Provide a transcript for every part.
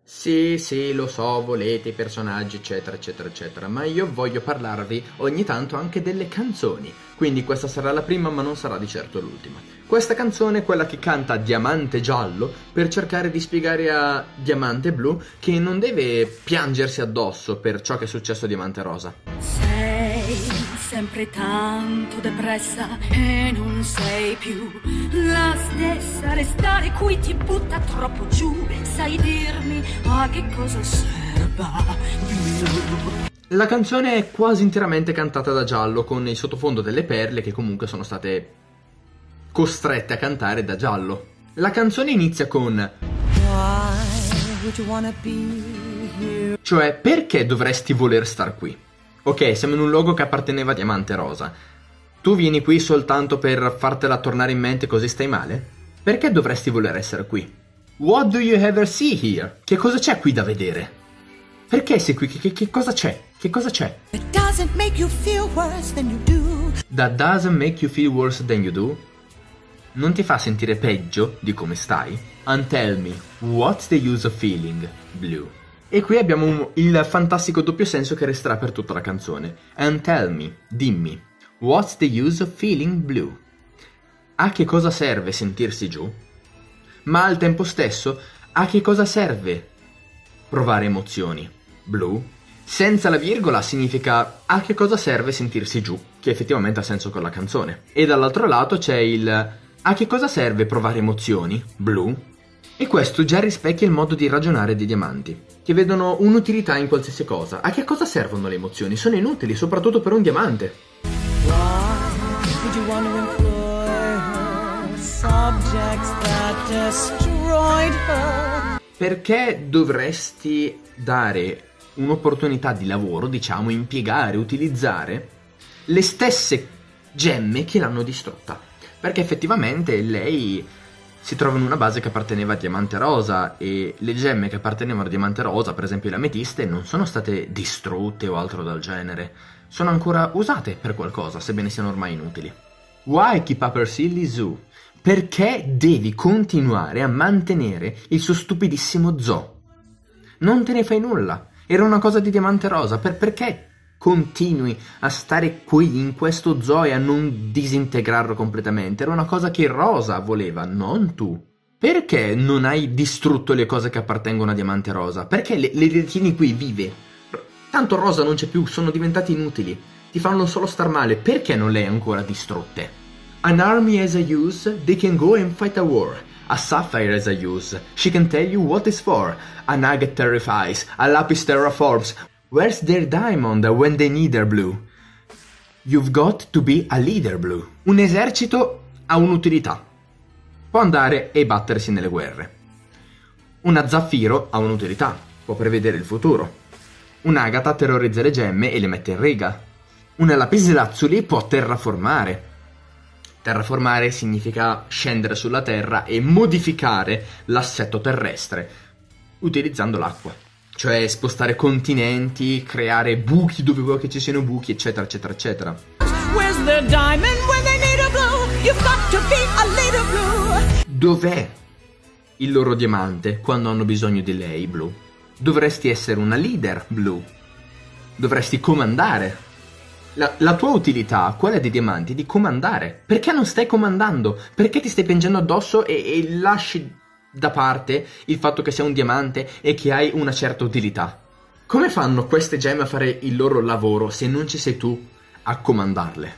Sì, sì, lo so, volete i personaggi, eccetera, eccetera, eccetera, ma io voglio parlarvi ogni tanto anche delle canzoni. Quindi questa sarà la prima, ma non sarà di certo l'ultima. Questa canzone è quella che canta Diamante Giallo per cercare di spiegare a Diamante Blu che non deve piangersi addosso per ciò che è successo a Diamante Rosa. Sei sempre tanto depressa e non sei più la stessa. Restare qui ti butta troppo giù. Sai dirmi a che cosa serva? La canzone è quasi interamente cantata da Giallo, con il sottofondo delle perle che comunque sono state costrette a cantare da Giallo. La canzone inizia con cioè, perché dovresti voler star qui? Ok, siamo in un luogo che apparteneva a Diamante Rosa. Tu vieni qui soltanto per fartela tornare in mente così stai male? Perché dovresti voler essere qui? What do you ever see here? Che cosa c'è qui da vedere? Perché sei qui? Che cosa c'è? Che cosa c'è? That doesn't make you feel worse than you do. That doesn't make you feel worse than you do? Non ti fa sentire peggio di come stai? And tell me, what's the use of feeling blue? E qui abbiamo il fantastico doppio senso che resterà per tutta la canzone. And tell me, dimmi, what's the use of feeling blue? A che cosa serve sentirsi giù? Ma al tempo stesso, a che cosa serve provare emozioni? Blue? Senza la virgola significa a che cosa serve sentirsi giù, che effettivamente ha senso con la canzone. E dall'altro lato c'è il a che cosa serve provare emozioni? Blue? E questo già rispecchia il modo di ragionare dei diamanti, che vedono un'utilità in qualsiasi cosa. A che cosa servono le emozioni? Sono inutili, soprattutto per un diamante. Perché dovresti dare un'opportunità di lavoro, diciamo, impiegare, utilizzare le stesse gemme che l'hanno distrutta? Perché effettivamente lei si trova in una base che apparteneva a Diamante Rosa e le gemme che appartenevano a Diamante Rosa, per esempio le ametiste, non sono state distrutte o altro del genere. Sono ancora usate per qualcosa, sebbene siano ormai inutili. Why keep up her silly zoo? Perché devi continuare a mantenere il suo stupidissimo zoo? Non te ne fai nulla. Era una cosa di Diamante Rosa. Perché continui a stare qui in questo zoo e a non disintegrarlo completamente? Era una cosa che Rosa voleva, non tu. Perché non hai distrutto le cose che appartengono a Diamante Rosa? Perché le tieni qui vive? Tanto Rosa non c'è più, sono diventate inutili. Ti fanno solo star male. Perché non le hai ancora distrutte? An army as a use, they can go and fight a war. A sapphire as a use, she can tell you what it's for. A nugget terrifies, a lapis terraforms. Where's their diamond when they need their blue? You've got to be a leader, Blue. Un esercito ha un'utilità. Può andare e battersi nelle guerre. Una zaffiro ha un'utilità. Può prevedere il futuro. Un'agata terrorizza le gemme e le mette in riga. Una lapislazzuli può terraformare. Terraformare significa scendere sulla terra e modificare l'assetto terrestre utilizzando l'acqua. Cioè spostare continenti, creare buchi dove vuoi che ci siano buchi, eccetera, eccetera, eccetera. Where's the diamond when they need a blue? You've got to be a leader, Blue. Dov'è il loro diamante quando hanno bisogno di lei, Blue? Dovresti essere una leader, Blue. Dovresti comandare. La tua utilità, quella dei diamanti, è di comandare. Perché non stai comandando? Perché ti stai piangendo addosso e lasci da parte il fatto che sei un diamante e che hai una certa utilità? Come fanno queste gemme a fare il loro lavoro se non ci sei tu a comandarle?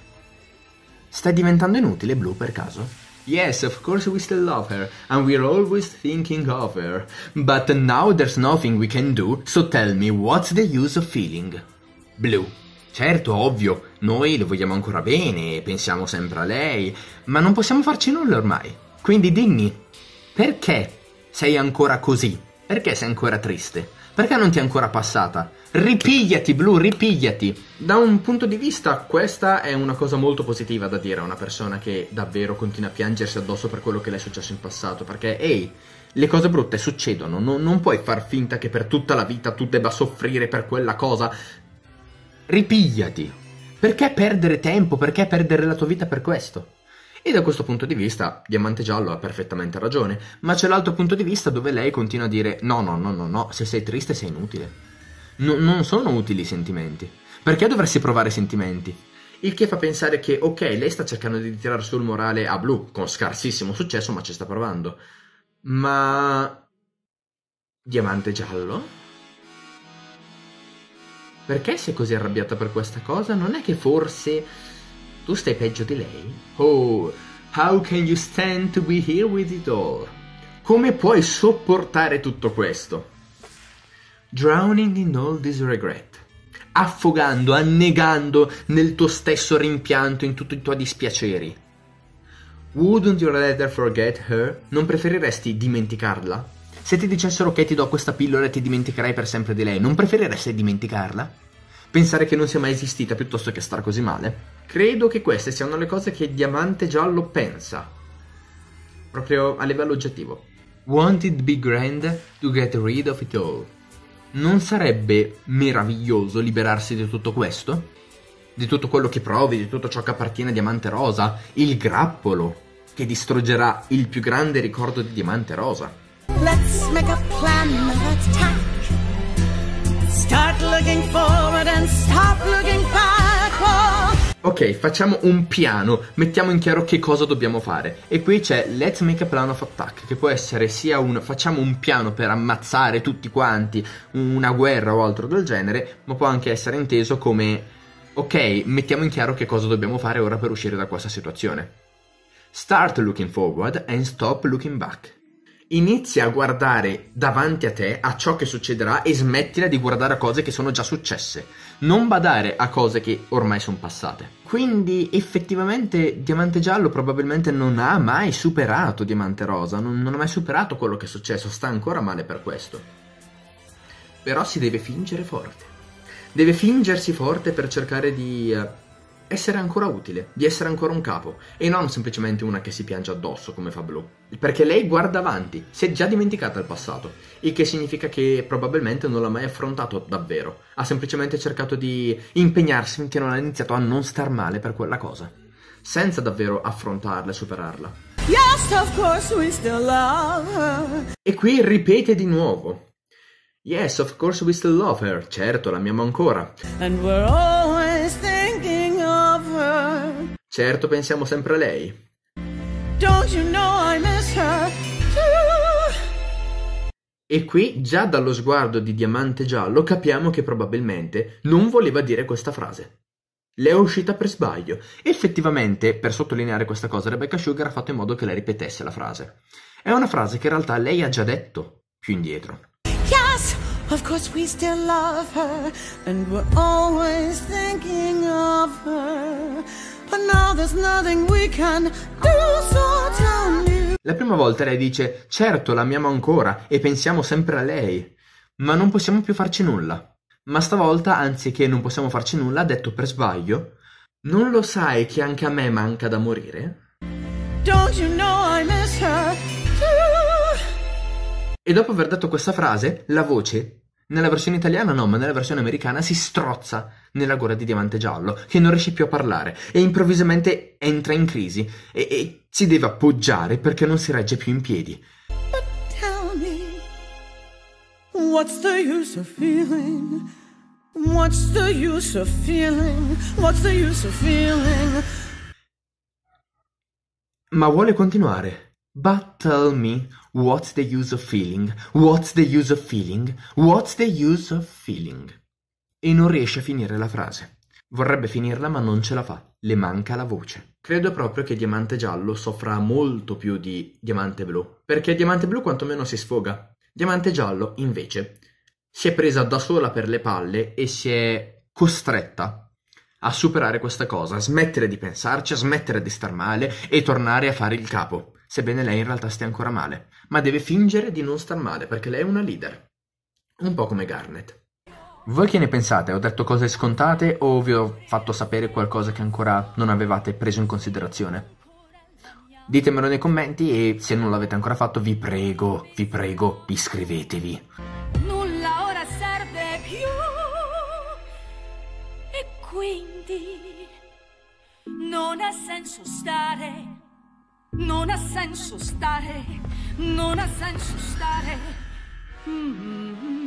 Stai diventando inutile, Blue, per caso? Yes, of course we still love her, and we're always thinking of her. But now there's nothing we can do, so tell me, what's the use of feeling? Blue. Certo, ovvio, noi le vogliamo ancora bene, pensiamo sempre a lei, ma non possiamo farci nulla ormai. Quindi dimmi, perché sei ancora così? Perché sei ancora triste? Perché non ti è ancora passata? Ripigliati, Blue, ripigliati! Da un punto di vista, questa è una cosa molto positiva da dire a una persona che davvero continua a piangersi addosso per quello che le è successo in passato, perché, ehi, le cose brutte succedono, non puoi far finta che per tutta la vita tu debba soffrire per quella cosa. Ripigliati. Perché perdere tempo? Perché perdere la tua vita per questo? E da questo punto di vista Diamante Giallo ha perfettamente ragione, ma c'è l'altro punto di vista dove lei continua a dire no, se sei triste sei inutile. Non sono utili i sentimenti. Perché dovresti provare sentimenti? Il che fa pensare che, ok, lei sta cercando di tirare sul morale a Blue, con scarsissimo successo, ma ci sta provando. Ma... Diamante Giallo? Perché sei così arrabbiata per questa cosa? Non è che forse tu stai peggio di lei? Oh, how can you stand to be here with it all? Come puoi sopportare tutto questo? Drowning in all this regret. Affogando, annegando nel tuo stesso rimpianto, in tutti i tuoi dispiaceri. Wouldn't you rather forget her? Non preferiresti dimenticarla? Se ti dicessero che ti do questa pillola e ti dimenticherai per sempre di lei, non preferiresti dimenticarla? Pensare che non sia mai esistita piuttosto che star così male? Credo che queste siano le cose che Diamante Giallo pensa, proprio a livello oggettivo. Won't it be grand to get rid of it all? Non sarebbe meraviglioso liberarsi di tutto questo? Di tutto quello che provi, di tutto ciò che appartiene a Diamante Rosa, il grappolo che distruggerà il più grande ricordo di Diamante Rosa. Let's make a plan of attack. Start looking forward and stop looking backward. Ok, facciamo un piano, mettiamo in chiaro che cosa dobbiamo fare. E qui c'è Let's make a plan of attack, che può essere sia facciamo un piano per ammazzare tutti quanti, una guerra o altro del genere, ma può anche essere inteso come ok, mettiamo in chiaro che cosa dobbiamo fare ora per uscire da questa situazione. Start looking forward and stop looking back. Inizia a guardare davanti a te a ciò che succederà e smettila di guardare a cose che sono già successe. Non badare a cose che ormai sono passate. Quindi effettivamente Diamante Giallo probabilmente non ha mai superato Diamante Rosa, non ha mai superato quello che è successo, sta ancora male per questo. Però si deve fingere forte. Deve fingersi forte per cercare di essere ancora utile, di essere ancora un capo, e non semplicemente una che si piange addosso come fa Blue. Perché lei guarda avanti, si è già dimenticata il passato, il che significa che probabilmente non l'ha mai affrontato davvero, ha semplicemente cercato di impegnarsi finché non ha iniziato a non star male per quella cosa, senza davvero affrontarla e superarla. Yes, of course we still love her. E qui ripete di nuovo. Yes, of course we still love her. Certo, l'amiamo ancora. And we're always thinking of her. Certo, pensiamo sempre a lei. Don't you know I miss her too? E qui, già dallo sguardo di Diamante Giallo, capiamo che probabilmente non voleva dire questa frase. Le è uscita per sbaglio. Effettivamente, per sottolineare questa cosa, Rebecca Sugar ha fatto in modo che lei ripetesse la frase. È una frase che in realtà lei ha già detto più indietro. Yes, of course we still love her, and we're always thinking of her. But now there's nothing we can do, so tell me. La prima volta lei dice, certo, l'amiamo ancora e pensiamo sempre a lei, ma non possiamo più farci nulla. Ma stavolta, anziché non possiamo farci nulla, ha detto per sbaglio, non lo sai che anche a me manca da morire? Don't you know I miss her too? E dopo aver detto questa frase, la voce, nella versione italiana no, ma nella versione americana, si strozza nella gola di Diamante Giallo, che non riesce più a parlare e improvvisamente entra in crisi e si deve appoggiare perché non si regge più in piedi. But tell me, what's the use of feeling? What's the use of feeling? What's the use of feeling? Ma vuole continuare. But tell me, what's the use of feeling? What's the use of feeling? What's the use of feeling? E non riesce a finire la frase. Vorrebbe finirla ma non ce la fa. Le manca la voce. Credo proprio che Diamante Giallo soffra molto più di Diamante Blu. Perché Diamante Blu quantomeno si sfoga. Diamante Giallo, invece, si è presa da sola per le palle e si è costretta a superare questa cosa, a smettere di pensarci, a smettere di star male e tornare a fare il capo. Sebbene lei in realtà stia ancora male, ma deve fingere di non star male perché lei è una leader, un po' come Garnet. Voi che ne pensate? Ho detto cose scontate o vi ho fatto sapere qualcosa che ancora non avevate preso in considerazione? Ditemelo nei commenti e se non l'avete ancora fatto vi prego, iscrivetevi. Nulla ora serve più e quindi non ha senso stare Non ha senso stare, non ha senso stare.